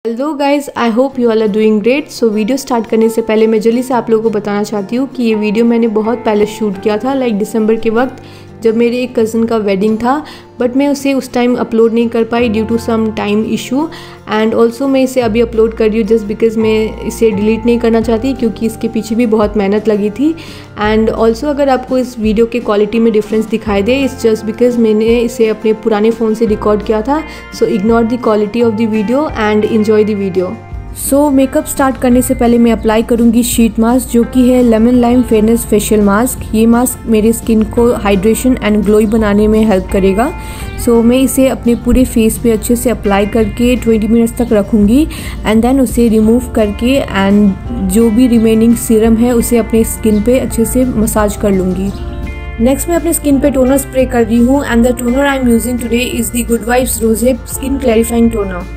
Hello guys, I hope you all are doing great. So video start करने से पहले मैं जल्दी से आप लोगों को बताना चाहती हूँ कि ये वीडियो मैंने बहुत पहले शूट किया था, लाइक दिसंबर के वक्त जब मेरे एक कज़न का वेडिंग था, बट मैं उसे उस टाइम अपलोड नहीं कर पाई due to some time issue. And also मैं इसे अभी अपलोड कर रही हूँ जस्ट बिकॉज मैं इसे डिलीट नहीं करना चाहती, क्योंकि इसके पीछे भी बहुत मेहनत लगी थी। एंड ऑल्सो अगर आपको इस वीडियो के क्वालिटी में डिफरेंस दिखाई दे, इट्स जस्ट बिकॉज मैंने इसे अपने पुराने फ़ोन से रिकॉर्ड किया था। So ignore the quality of the video and enjoy the video. So makeup start करने से पहले मैं अप्लाई करूंगी शीट मास्क, जो कि है lemon lime fairness facial mask. ये मास्क मेरे स्किन को हाइड्रेशन एंड ग्लोई बनाने में हेल्प करेगा। सो मैं इसे अपने पूरे फेस पे अच्छे से अप्लाई करके 20 मिनट्स तक रखूँगी एंड देन उसे रिमूव करके एंड जो भी रिमेनिंग सीरम है उसे अपने स्किन पे अच्छे से मसाज कर लूँगी। नेक्स्ट मैं अपने स्किन पे टोनर स्प्रे कर रही हूँ and the toner I am using today is the Good Vibes rosehip skin clarifying toner.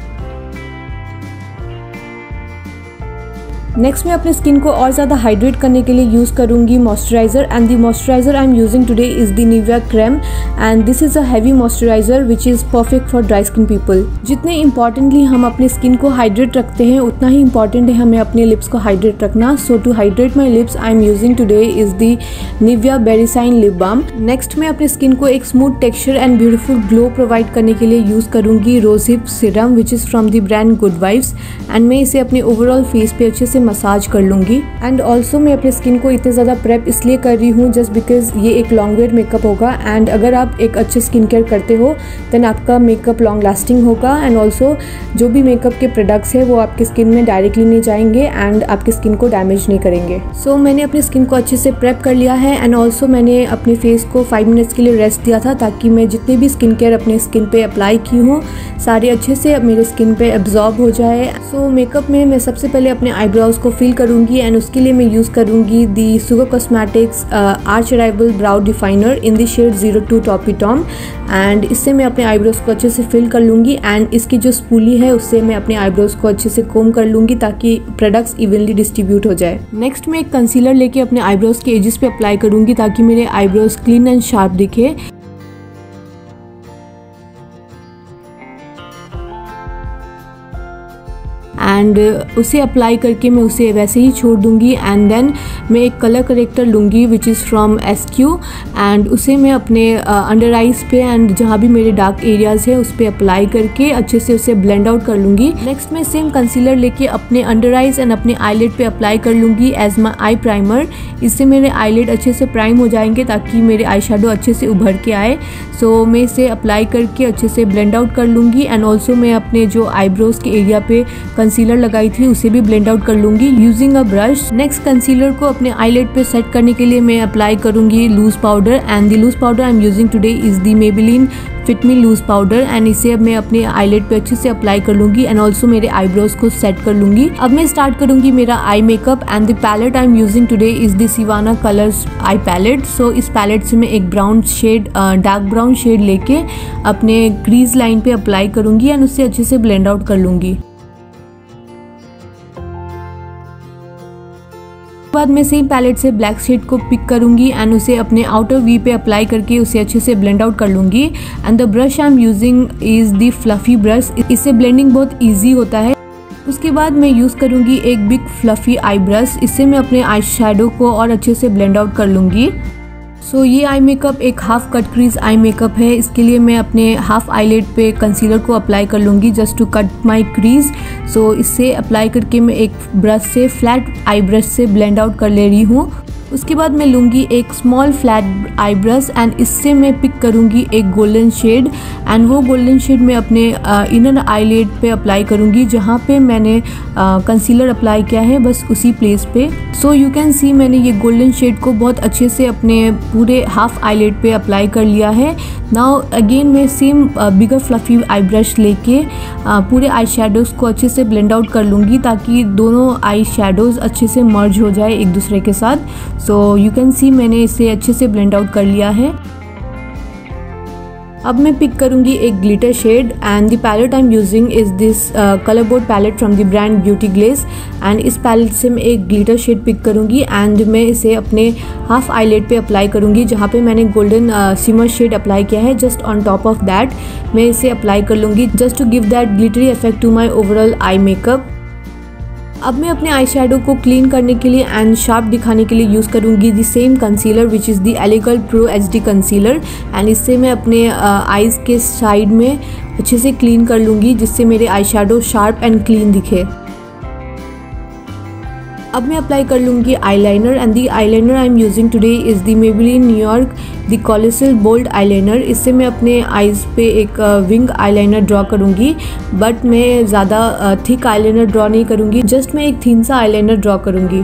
Next मैं अपने स्किन को और ज़्यादा हाइड्रेट करने के लिए यूज़ करूँगी moisturiser and the moisturiser I am using today is the Nivea creme and this is a heavy moisturiser which is perfect for dry skin people. जितने इंपॉर्टेंटली हम अपने स्किन को हाइड्रेट रखते हैं, उतना ही इंपॉर्टेंट है हमें अपने लिप्स को हाइड्रेट रखना। So to hydrate my lips I am using today is the Nivea berry shine lip balm. Next मैं अपने स्किन को एक smooth texture and beautiful glow provide करने के लिए यूज़ करूँगी rosehip serum which is from the brand Good Vibes and मैं इसे अपने ओवरऑल फेस पे अच्छे से मसाज कर लूँगी। एंड ऑल्सो मैं अपने स्किन को इतने ज़्यादा प्रेप इसलिए कर रही हूँ जस्ट बिकॉज ये एक लॉन्ग वेयर मेकअप होगा एंड अगर आप एक अच्छे स्किन केयर करते हो देन आपका मेकअप लॉन्ग लास्टिंग होगा एंड ऑल्सो जो भी मेकअप के प्रोडक्ट्स है वो आपकी स्किन में डायरेक्टली नहीं जाएंगे एंड आपकी स्किन को डैमेज नहीं करेंगे। सो मैंने अपनी स्किन को अच्छे से प्रेप कर लिया है एंड ऑल्सो मैंने अपने फेस को 5 मिनट्स के लिए रेस्ट दिया था ताकि मैं जितने भी स्किन केयर अपने स्किन पे अप्लाई की हूँ सारे अच्छे से मेरे स्किन पे एब्जॉर्ब हो जाए। सो मेकअप में मैं सबसे पहले अपने आईब्रोज को फिल करूँगी एंड उसके लिए मैं यूज़ करूँगी the Sugar Cosmetics arch arrival brow definer in the shade 02 taupe Tom and इससे मैं अपने आईब्रोज को अच्छे से फिल कर लूँगी एंड इसकी जो स्पूली है उससे मैं अपने आईब्रोज को अच्छे से कोम कर लूँगी ताकि प्रोडक्ट्स इवनली डिस्ट्रीब्यूट हो जाए। नेक्स्ट मैं एक कंसीलर लेके अपने आईब्रोज के एजेस पे अप्लाई करूँगी ताकि मेरे आईब्रोज क्लीन एंड शार्प दिखे। एंड उसे अप्लाई करके मैं उसे वैसे ही छोड़ दूंगी एंड देन मैं एक कलर करेक्टर लूँगी which is from SQ and उसे मैं अपने अंडर आइज़ पे एंड जहाँ भी मेरे डार्क एरियाज़ है उस पर अप्लाई करके अच्छे से उसे ब्लेंड आउट कर लूँगी। नेक्स्ट मैं सेम कंसीलर लेके अपने अंडर आइज़ एंड अपने आईलिड पे अप्लाई कर लूँगी एज माई आई प्राइमर। इससे मेरे आईलिड अच्छे से प्राइम हो जाएंगे ताकि मेरे आई शेडो अच्छे से उभर के आए। सो मैं इसे अप्लाई करके अच्छे से ब्लेंड आउट कर लूँगी एंड ऑल्सो मैं अपने जो आईब्रोज के एरिया पे कंसीलर लगाई थी उसे भी ब्लेंड आउट कर लूँगी using a brush. Next concealer को अपने आईलिड पे सेट करने के लिए मैं अप्लाई करूँगी loose powder and the loose powder I am using today is the Maybelline fit me loose powder and इसे अब मैं अपने आईलिड पे अच्छे से अप्लाई कर लूँगी एंड ऑल्सो मेरे आईब्रोज को सेट कर लूँगी। अब मैं स्टार्ट करूँगी मेरा eye makeup and the palette I am using today is the Sivanna colours eye palette. So इस पैलेट से मैं एक brown shade dark brown shade लेके अपने क्रीज लाइन पे अप्लाई करूँगी एंड उससे अच्छे से ब्लेंड आउट कर लूँगी। बाद मैं सेम पैलेट से ब्लैक शेड को पिक करूंगी एंड उसे अपने आउटर वी पे अप्लाई करके उसे अच्छे से ब्लेंड आउट कर लूंगी and the brush I am using is the fluffy brush. इससे ब्लेंडिंग बहुत इजी होता है। उसके बाद मैं यूज़ करूंगी एक बिग फ्लफी आई ब्रश। इससे मैं अपने आई शेडो को और अच्छे से ब्लेंड आउट कर लूँगी। सो ये आई मेकअप एक half cut crease eye makeup है। इसके लिए मैं अपने हाफ आईलिड पे कंसीलर को अप्लाई कर लूँगी just to cut my crease. So इससे अप्लाई करके मैं एक ब्रश से फ्लैट आई ब्रश से ब्लेंड आउट कर ले रही हूँ। उसके बाद मैं लूँगी एक small flat eye brush and इससे मैं पिक करूँगी एक गोल्डन शेड एंड वो गोल्डन शेड मैं अपने इनर आईलिड पे अप्लाई करूँगी जहाँ पे मैंने कंसीलर अप्लाई किया है, बस उसी प्लेस पे। सो यू कैन सी मैंने ये गोल्डन शेड को बहुत अच्छे से अपने पूरे हाफ आईलिड पे अप्लाई कर लिया है। नाउ अगेन मैं same bigger fluffy eye brush लेके पूरे आई शेडोज़ को अच्छे से ब्लेंड आउट कर लूँगी ताकि दोनों आई शेडोज़ अच्छे से मर्ज हो जाए एक दूसरे के साथ। सो यू कैन सी मैंने इसे अच्छे से ब्लेंड आउट कर लिया है। अब मैं पिक करूँगी एक glitter shade and the palette I am using is this colour board palette from the brand Beauty Glazed. And इस पैलेट से मैं एक ग्लिटर शेड पिक करूँगी एंड मैं इसे अपने हाफ आईलेट पे अप्लाई करूँगी, जहाँ पे मैंने गोल्डन सिमर शेड अप्लाई किया है। Just on top of that मैं इसे अप्लाई कर लूँगी just to give that glittery effect to my overall eye makeup. अब मैं अपने आई शेडो को क्लीन करने के लिए एंड शार्प दिखाने के लिए यूज़ करूँगी the same concealer which is the LA Girl pro HD concealer. And इससे मैं अपने आईज़ के साइड में अच्छे से क्लीन कर लूँगी, जिससे मेरे eye shadow sharp and clean दिखे। अब मैं अप्लाई कर लूँगी eyeliner and the eyeliner I am using today is the Maybelline New York the colossal bold eyeliner. इससे मैं अपने आईज़ पे एक विंग आईलाइनर ड्रॉ करूँगी, बट मैं ज़्यादा थिक आईलाइनर ड्रॉ नहीं करूँगी, जस्ट मैं एक थिन सा आईलाइनर ड्रॉ करूँगी।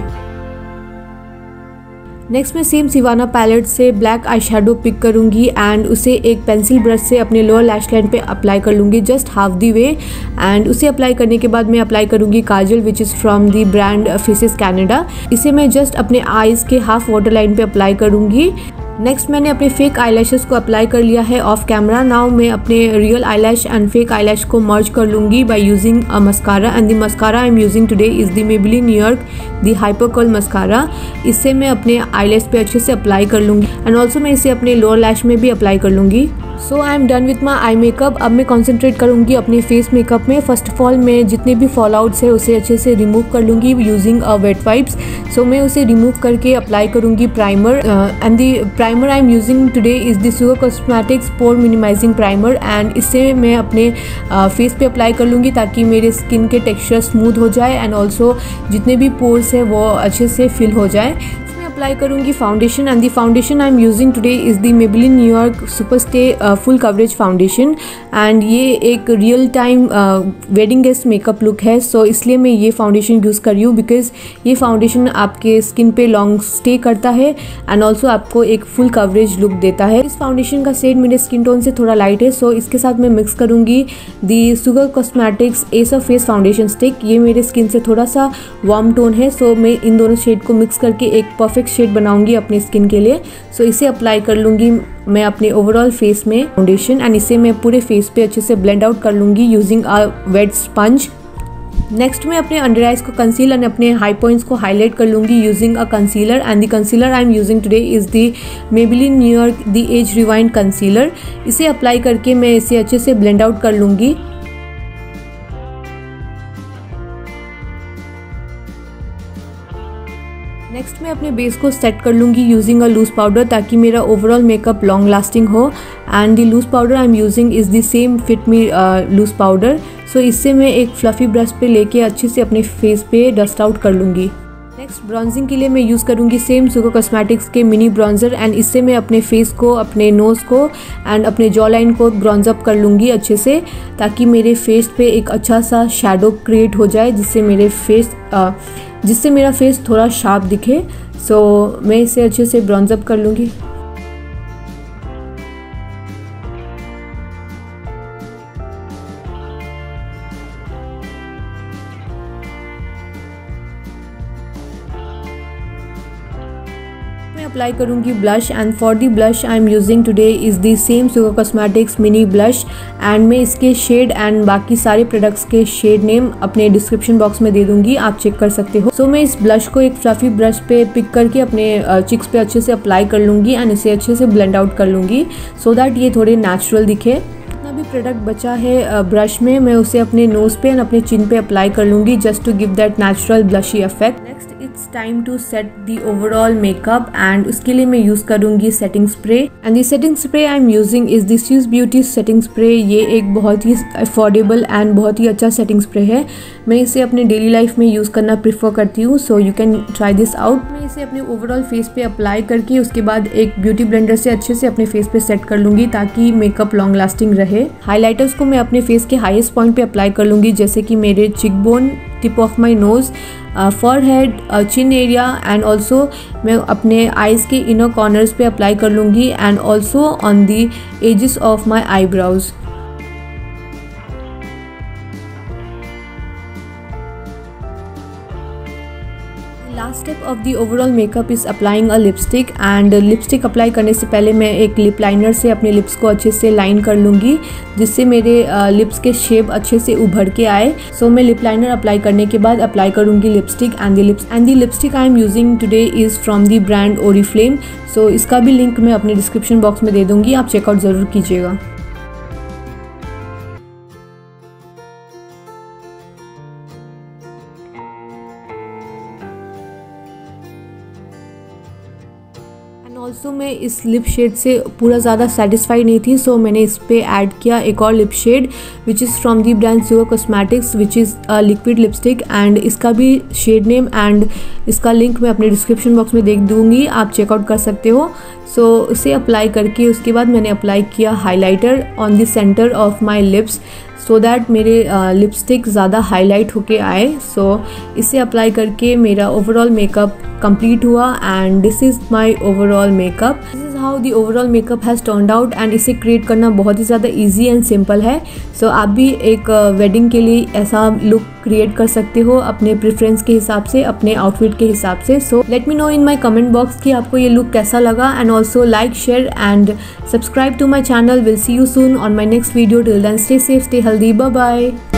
नेक्स्ट मैं सेम सिवाना पैलेट से ब्लैक आई शेडो पिक करूँगी एंड उसे एक पेंसिल ब्रश से अपने लोअर लैश लाइन पे अप्लाई कर लूँगी just half the way. And उसे अप्लाई करने के बाद मैं अप्लाई करूँगी kajal which is from the brand Faces Canada. इसे मैं जस्ट अपने आईज़ के हाफ वाटर लाइन पे अप्लाई करूँगी। नेक्स्ट मैंने अपने फेक आईलैशेस को अप्लाई कर लिया है ऑफ कैमरा। नाउ मैं अपने real eyelash and fake eyelash को मर्ज कर लूँगी by using a mascara and the mascara I am using today is the Maybelline New York the hyper curl mascara. इससे मैं अपने आईलैश पे अच्छे से अप्लाई कर लूँगी एंड ऑल्सो मैं इसे अपने लोअर लैश में भी अप्लाई कर लूँगी। So I am done with my eye makeup. अब मैं कॉन्सेंट्रेट करूँगी अपने फेस मेकअप में। फर्स्ट ऑफ ऑल मैं जितने भी फॉल आउट्स है उसे अच्छे से रिमूव कर लूँगी using a wet wipes. So मैं उसे रिमूव करके अप्लाई करूँगी primer and the primer I am using today is the Sugar Cosmetics pore minimising primer. And इससे मैं अपने फेस पे अप्लाई कर लूँगी ताकि मेरे स्किन के टेक्सचर स्मूथ हो जाए एंड ऑल्सो जितने भी पोर्स है वो अच्छे से फिल हो जाए। अप्लाई करूँगी foundation and the foundation I am using today is the Maybelline New York super stay full coverage foundation. And ये एक real time wedding guest makeup look है, सो इसलिए मैं ये फाउंडेशन यूज़ कर रही हूँ बिकॉज ये फाउंडेशन आपके स्किन पे लॉन्ग स्टे करता है एंड ऑल्सो आपको एक फुल कवरेज लुक देता है। इस फाउंडेशन का शेड मेरे स्किन टोन से थोड़ा लाइट है, सो इसके साथ मैं मिक्स करूँगी the Sugar Cosmetics ace of face foundation stick. ये मेरे स्किन से थोड़ा सा वार्म टोन है, सो मैं इन दोनों शेड को मिक्स करके एक परफेक्ट शेड बनाऊंगी अपने स्किन के लिए। सो इसे अप्लाई कर लूँगी मैं अपने ओवरऑल फेस में फाउंडेशन एंड इसे मैं पूरे फेस पे अच्छे से ब्लेंड आउट कर लूँगी using a wet sponge. Next मैं अपने अंडर आइज को कंसील एंड अपने हाई पॉइंट्स को हाईलाइट कर लूँगी using a concealer and the concealer I am using today is the Maybelline New York the age rewind concealer. इसे अप्लाई करके मैं इसे अच्छे से ब्लेंड आउट कर लूँगी। नेक्स्ट मैं अपने बेस को सेट कर लूँगी यूजिंग अ लूज पाउडर ताकि मेरा ओवरऑल मेकअप लॉन्ग लास्टिंग हो। And the loose powder I am using is the same fit me loose powder. So इससे मैं एक फ्लफ़ी ब्रश पे लेके अच्छे से अपने फेस पे डस्ट आउट कर लूँगी। नेक्स्ट ब्रॉन्जिंग के लिए मैं यूज़ करूँगी सेम शुगर कॉस्मेटिक्स के मिनी ब्रॉन्जर एंड इससे मैं अपने फेस को, अपने नोज़ को एंड अपने जॉ लाइन को ब्रॉन्ज अप कर लूँगी अच्छे से ताकि मेरे फेस पे एक अच्छा सा शैडो क्रिएट हो जाए जिससे मेरा फेस थोड़ा शार्प दिखे। सो मैं इसे अच्छे से ब्रॉन्ज अप कर लूँगी। मैं अप्लाई करूँगी blush and for the blush I am using today is the same Sugar Cosmetics mini blush and मैं इसके शेड एंड बाकी सारे प्रोडक्ट्स के शेड नेम अपने डिस्क्रिप्शन बॉक्स में दे दूँगी, आप चेक कर सकते हो। सो मैं इस ब्लश को एक फ्लफ़ी ब्रश पे पिक करके अपने चिक्स पे अच्छे से अप्लाई कर लूँगी एंड इसे अच्छे से ब्लेंड आउट कर लूँगी सो दैट ये थोड़े नेचुरल दिखे। जितना भी प्रोडक्ट बचा है ब्रश में मैं उसे अपने नोज़ पे एंड अपने चिन पे अप्लाई कर लूँगी just to give that natural blushy effect. Next it's time to set the overall makeup and उसके लिए मैं यूज़ करूँगी setting spray and the setting spray I am using is the Swiss beauty setting spray. ये एक बहुत ही affordable and बहुत ही अच्छा setting spray है। मैं इसे अपने डेली लाइफ में यूज़ करना प्रीफर करती हूँ, so you can try this out. मैं इसे अपने ओवरऑल फेस पे अप्लाई करके उसके बाद एक ब्यूटी ब्लेंडर से अच्छे से अपने फेस पे सेट कर लूँगी ताकि मेकअप लॉन्ग लास्टिंग रहे। हाइलाइटर्स को मैं अपने फेस के हाईएस्ट पॉइंट पे अप्लाई कर लूँगी जैसे कि मेरे cheek bone, tip of my nose, forehead, chin area and also मैं अपने आईज़ के इनर कॉर्नर्स पे अप्लाई कर लूँगी and also on the edges of my eyebrows. Last step of the overall makeup is applying a lipstick and lipstick apply करने से पहले मैं एक लिप लाइनर से अपने लिप्स को अच्छे से लाइन कर लूँगी, जिससे मेरे लिप्स के शेप अच्छे से उभर के आए। सो मैं लिप लाइनर अप्लाई करने के बाद अप्लाई करूँगी lipstick and the lipstick I am using today is from the brand Oriflame. So इसका भी लिंक मैं अपने डिस्क्रिप्शन बॉक्स में दे दूँगी, आप चेकआउट ज़रूर कीजिएगा। ऑल्सो मैं इस लिप शेड से पूरा ज़्यादा सेटिस्फाइड नहीं थी, सो मैंने इस पर ऐड किया एक और lip shade which is from the brand Siva cosmetics which is liquid lipstick and इसका भी शेड नेम एंड इसका लिंक मैं अपने डिस्क्रिप्शन बॉक्स में देख दूँगी, आप चेकआउट कर सकते हो। सो इसे अप्लाई करके उसके बाद मैंने अप्लाई किया highlighter on the centre of my lips so that मेरे लिपस्टिक ज़्यादा हाईलाइट होके आए। सो इसे अप्लाई करके मेरा ओवरऑल मेकअप कंप्लीट हुआ and this is my overall makeup. This is how the overall makeup has turned out and इसे create करना बहुत ही ज़्यादा इजी एंड सिंपल है। सो आप भी एक वेडिंग के लिए ऐसा लुक क्रिएट कर सकते हो अपने प्रेफरेंस के हिसाब से, अपने आउटफिट के हिसाब से। So let me know in my comment box कि आपको ये लुक कैसा लगा and also like, share and subscribe to my channel. Will see you soon on my next video. Till then stay safe, stay healthy, bye bye.